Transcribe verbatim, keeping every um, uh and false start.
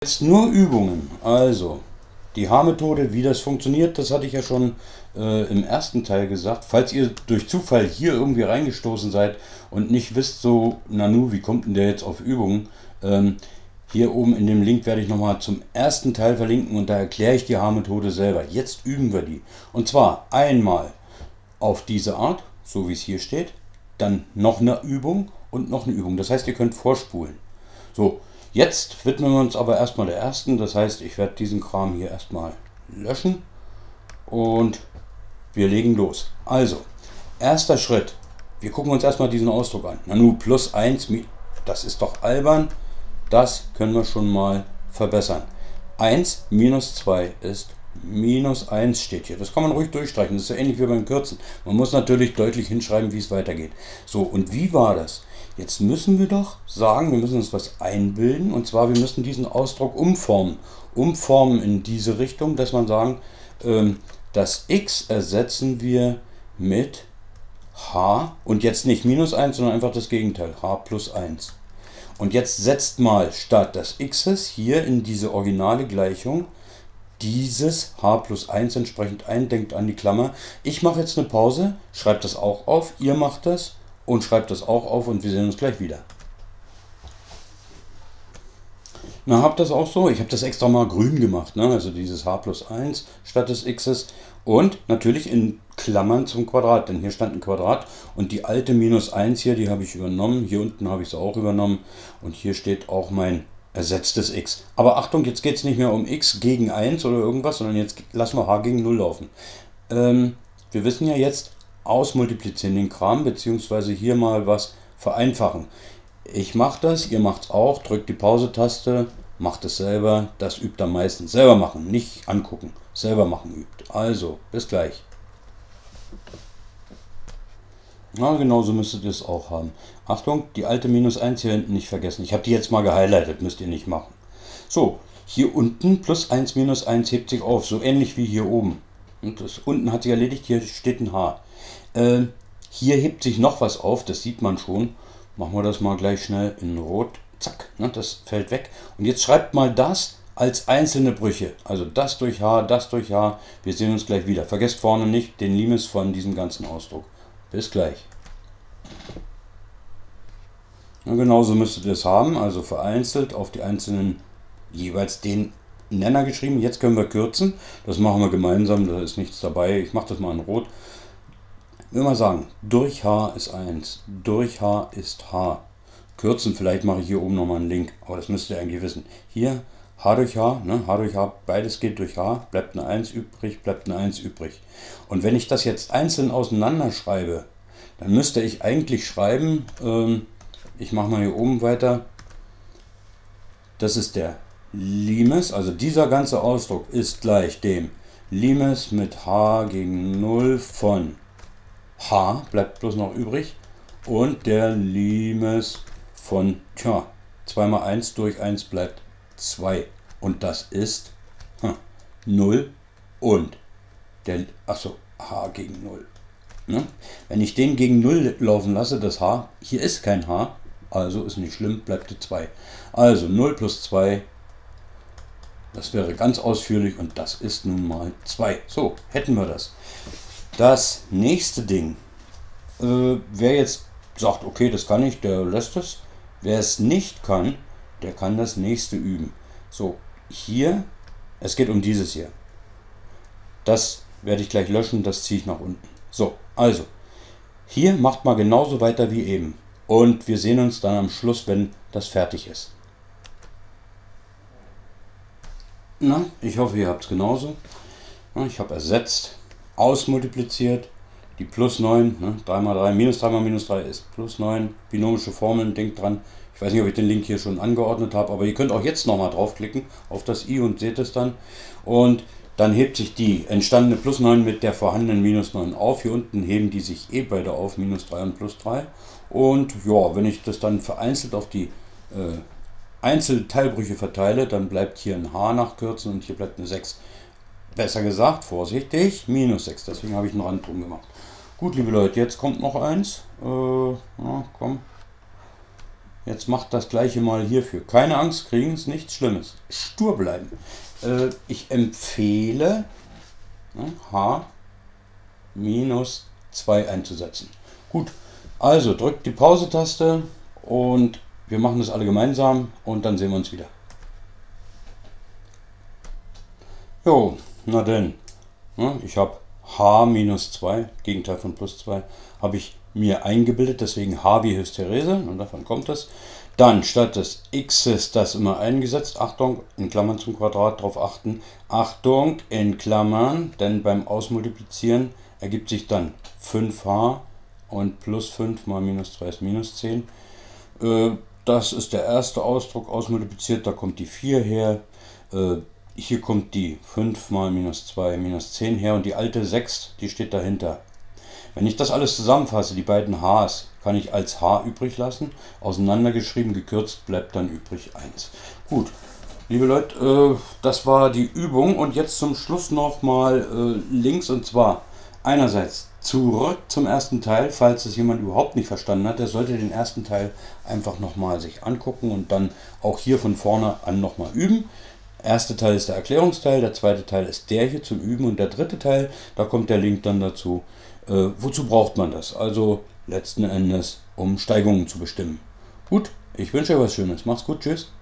Jetzt nur Übungen. Also, die H-Methode, wie das funktioniert, das hatte ich ja schon äh, im ersten Teil gesagt. Falls ihr durch Zufall hier irgendwie reingestoßen seid und nicht wisst, so, Nanu, wie kommt denn der jetzt auf Übungen? Ähm, hier oben in dem Link werde ich nochmal zum ersten Teil verlinken und da erkläre ich die H-Methode selber. Jetzt üben wir die. Und zwar einmal auf diese Art, so wie es hier steht, dann noch eine Übung und noch eine Übung. Das heißt, ihr könnt vorspulen. So, jetzt widmen wir uns aber erstmal der ersten. Das heißt, ich werde diesen Kram hier erstmal löschen und wir legen los. Also, erster Schritt. Wir gucken uns erstmal diesen Ausdruck an. Nanu, plus eins, das ist doch albern. Das können wir schon mal verbessern. eins minus zwei ist minus eins steht hier. Das kann man ruhig durchstreichen. Das ist ja ähnlich wie beim Kürzen. Man muss natürlich deutlich hinschreiben, wie es weitergeht. So, und wie war das? Jetzt müssen wir doch sagen, wir müssen uns was einbilden. Und zwar, wir müssen diesen Ausdruck umformen. Umformen in diese Richtung, dass man sagen, ähm, das x ersetzen wir mit h. Und jetzt nicht minus eins, sondern einfach das Gegenteil. h plus eins. Und jetzt setzt mal statt des x's hier in diese originale Gleichung dieses h plus eins entsprechend ein. Denkt an die Klammer. Ich mache jetzt eine Pause, schreibt das auch auf, ihr macht das und schreibt das auch auf und wir sehen uns gleich wieder. Na, habt das auch so? Ich habe das extra mal grün gemacht, ne? Also dieses h plus eins statt des x's und natürlich in Klammern zum Quadrat, denn hier stand ein Quadrat und die alte minus eins hier, die habe ich übernommen. Hier unten habe ich es auch übernommen und hier steht auch mein ersetztes x. Aber Achtung, jetzt geht es nicht mehr um x gegen eins oder irgendwas, sondern jetzt lassen wir h gegen null laufen. Ähm, wir wissen ja jetzt, ausmultiplizieren den Kram, beziehungsweise hier mal was vereinfachen. Ich mache das, ihr macht es auch, drückt die Pause-Taste, macht es selber, das übt am meisten. Selber machen, nicht angucken, selber machen übt. Also, bis gleich. Na, genauso müsstet ihr es auch haben. Achtung, die alte minus eins hier hinten nicht vergessen. Ich habe die jetzt mal gehighlightet, müsst ihr nicht machen. So, hier unten plus eins minus eins hebt sich auf, so ähnlich wie hier oben. Und das unten hat sich erledigt, hier steht ein H. Äh, hier hebt sich noch was auf, das sieht man schon. Machen wir das mal gleich schnell in Rot. Zack, ne, das fällt weg. Und jetzt schreibt mal das als einzelne Brüche. Also das durch H, das durch H. Wir sehen uns gleich wieder. Vergesst vorne nicht den Limes von diesem ganzen Ausdruck. Bis gleich. Ja, genauso müsstet ihr es haben, also vereinzelt auf die einzelnen jeweils den Nenner geschrieben. Jetzt können wir kürzen. Das machen wir gemeinsam, da ist nichts dabei. Ich mache das mal in Rot. Ich will mal sagen, durch H ist eins, durch H ist H. Kürzen, vielleicht mache ich hier oben nochmal einen Link, aber das müsst ihr eigentlich wissen. Hier H durch H, ne? H durch H, beides geht durch H, bleibt eine eins übrig, bleibt eine eins übrig. Und wenn ich das jetzt einzeln auseinander schreibe, dann müsste ich eigentlich schreiben, ähm, ich mache mal hier oben weiter, das ist der Limes, also dieser ganze Ausdruck ist gleich dem Limes mit H gegen null von H, bleibt bloß noch übrig, und der Limes von, tja, zwei mal eins durch eins bleibt zwei. Und das ist hm, null und der, achso, H gegen null. Ne? Wenn ich den gegen null laufen lasse, das H, hier ist kein H, also ist nicht schlimm, bleibt die zwei. Also null plus zwei, das wäre ganz ausführlich und das ist nun mal zwei. So, hätten wir das. Das nächste Ding, äh, wer jetzt sagt, okay, das kann ich, der lässt es. Wer es nicht kann, der kann das nächste üben. So, hier, es geht um dieses hier. Das werde ich gleich löschen, das ziehe ich nach unten. So, also, hier macht mal genauso weiter wie eben. Und wir sehen uns dann am Schluss, wenn das fertig ist. Na, ich hoffe, ihr habt es genauso. Ich habe ersetzt, ausmultipliziert, die plus neun, ne, drei mal drei, minus drei mal minus drei ist plus neun, binomische Formeln, denkt dran. Ich weiß nicht, ob ich den Link hier schon angeordnet habe, aber ihr könnt auch jetzt nochmal draufklicken auf das i und seht es dann. Und dann hebt sich die entstandene plus neun mit der vorhandenen minus neun auf. Hier unten heben die sich eh beide auf, minus drei und plus drei. Und ja, wenn ich das dann vereinzelt auf die äh, Einzelteilbrüche verteile, dann bleibt hier ein H nachkürzen und hier bleibt eine sechs. Besser gesagt, vorsichtig, minus sechs. Deswegen habe ich einen Rand drum gemacht. Gut, liebe Leute, jetzt kommt noch eins. Äh, na, komm. Jetzt macht das gleiche mal hierfür. Keine Angst kriegen, ist nichts Schlimmes. Stur bleiben. Äh, ich empfehle ne, H minus zwei einzusetzen. Gut, also drückt die Pause-Taste und wir machen das alle gemeinsam und dann sehen wir uns wieder. Jo, na denn, ne, ich habe H minus zwei, Gegenteil von plus zwei, habe ich mir eingebildet, deswegen H wie Hysterese, und davon kommt es. Dann statt des X's das immer eingesetzt, Achtung, in Klammern zum Quadrat, darauf achten, Achtung, in Klammern, denn beim Ausmultiplizieren ergibt sich dann fünf H und plus fünf mal minus zwei ist minus zehn. Äh, das ist der erste Ausdruck, ausmultipliziert, da kommt die vier her. Äh, hier kommt die fünf mal minus zwei, minus zehn her und die alte sechs, die steht dahinter. Wenn ich das alles zusammenfasse, die beiden H's, kann ich als H übrig lassen. Auseinandergeschrieben, gekürzt, bleibt dann übrig eins. Gut, liebe Leute, äh, das war die Übung. Und jetzt zum Schluss nochmal äh, Links. Und zwar einerseits zurück zum ersten Teil. Falls es jemand überhaupt nicht verstanden hat, der sollte den ersten Teil einfach nochmal sich angucken und dann auch hier von vorne an nochmal üben. Der erste Teil ist der Erklärungsteil, der zweite Teil ist der hier zum Üben und der dritte Teil, da kommt der Link dann dazu. Äh, wozu braucht man das? Also letzten Endes, um Steigungen zu bestimmen. Gut, ich wünsche euch was Schönes. Macht's gut, tschüss.